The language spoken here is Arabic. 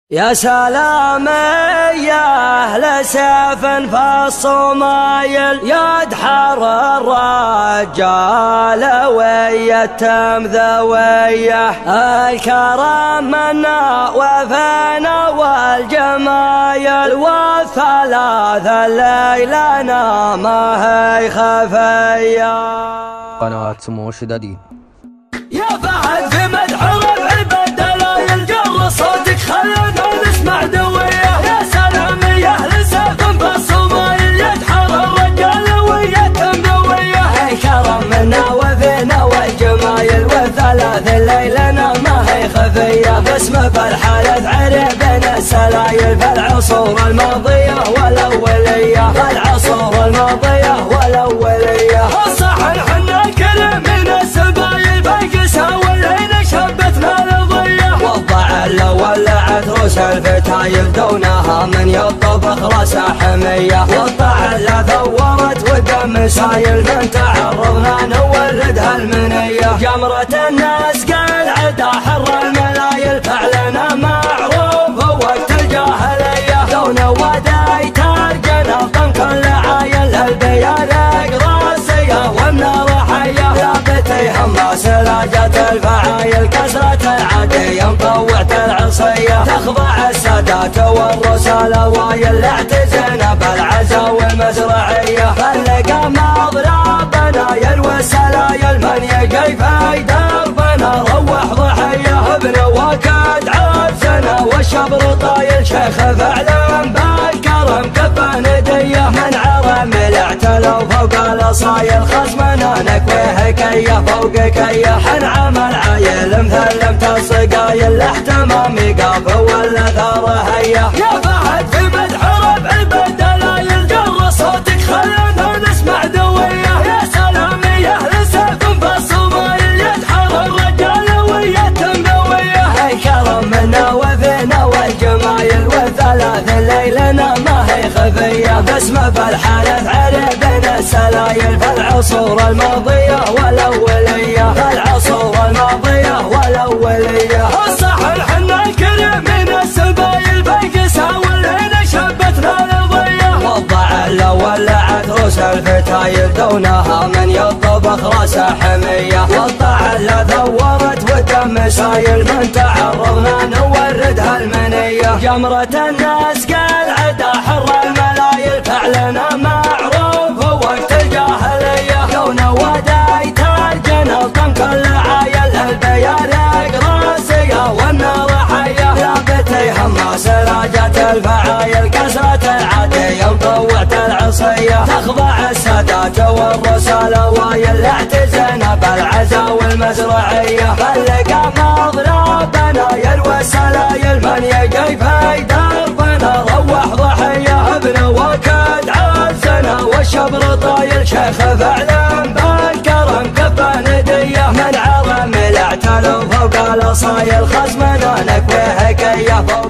يا سلام يا أهل سيف في الصمايل يدحر الرجال ويتم ذويه الكرم منا وفينا والجمايل والثلاثة ليلنا ما هي خفيه. قناة سمو الشدادي. يا فهد في مدح ربع البدلايل جر صوتك خلنا نسمع دويه. يا سلام يا اهل سيف في الصمايل يدحر الرجال ويتم ذويه الكرم منا وفينا والجمايل والثلاث ليلنا ما هي خفيه. باسم فرحة عربنا السلايل في العصور الماضيه والاوليه العصور الماضيه والاوليه. الصحن حنا كل من السبايل والليل شبتنا الضيه والضعل ولعت روس الفتايل دونها من يطبخ راسها حميه والضعل ثورت ودم سايل من تعرضنا نوردها المنيه. جمرة الناس قال عدا حر الملايل فعلنا معروف وقت الجاهليه دون وداي ترجنا طنك العايل البيارق راسيه والنار حيه لابتيهم سلاجة الفعايل كسرة العادية مطوعة العصية تخضع السادات والرسالة وايل اعتزنا بالعزا والمزرعية فلقى مضربنا يلوى السلايل من يجي في دربنا روح ضحية ابن وكاد عزنا والشبر طايل شيخ فعلا بالكرم كفى ندية من عرم الاعتلوا فوق الاصايل خصمنا نكويه كيه فوق كيه حنعم العايل مثلمت الصقايل احتمامي قاف ولا ثاره هيه. يا فهد في مدح ربع البدلايل جر صوتك خلنا نسمع دويه. يا سلام يا اهل سيف في الصمايل يدحر الرجال ويتم ذويه الكرم منا وفينا والجمايل والثلاث ليلنا ما هي خفيه. باسم فرحة عربنا السلايل في العصور الماضيه والاوليه العصور الماضيه والاوليه. الصحن حنا الكريم من السبايل بيقسها والليل شبتنا الضيه والضعل ولعت روس الفتايل دونها من يطبخ راسها حميه والضعل ثورت ودم سايل من تعرضنا نوردها المنيه. جمرة الناس قال عدا حر الملايل فعلنا معروف وقت الجاهليه دون وداي ترجنا طنك العايل البيارق راسيه والنار حيه لابتيهم سلاجة الفعايل كسرة العادية مطوعة العصية تخضع السادات والرسالة وايل اعتزنا بالعزا والمزرعية فلقى مضربنا يلوى السلايل من يجي في دربنا روح ضحية ابن وكاد عزنا والشبر طايل شيخ فعلا بالكرم كفى نديه من عظم الاعتلوا فوق الاصايل خصمنا نكويه كيه